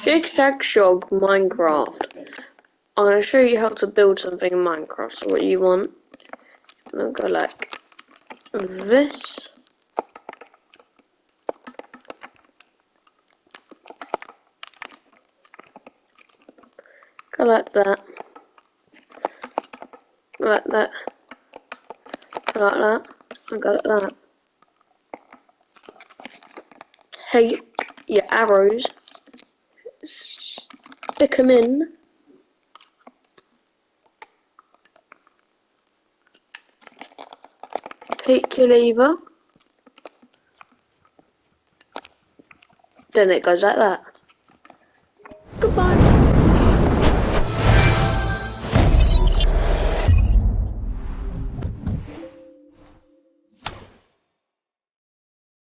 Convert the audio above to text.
Shog Minecraft. I'm going to show you how to build something in Minecraft. So what you want, I'm going to go like this. Go like that. Go like that. Go like that. And go like that. Take your arrows. Stick them in. Take your lever. Then it goes like that.